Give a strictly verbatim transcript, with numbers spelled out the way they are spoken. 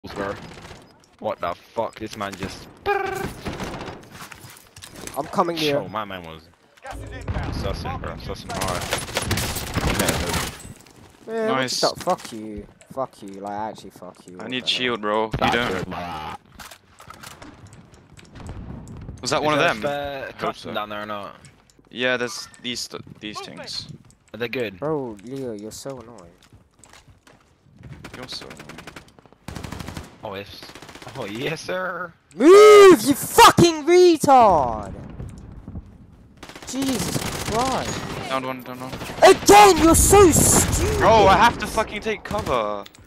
bro. What the fuck? This man just. I'm coming here. Oh, my man was sussing, bro. Sussing hard. Yeah, Nice. Stop. Fuck you. Fuck you. Like, actually, fuck you. I need shield, bro. You don't. Was that Is one of there them? Uh, custom so. down there or not? Yeah, there's these th these things. Are they good? Bro, Leo, you're so annoying. You're so annoying. Oh, yes. Oh, yes, sir. Move, you fucking retard! Jesus Christ. Down one, down one. Again, you're so stupid! Bro, I have to fucking take cover.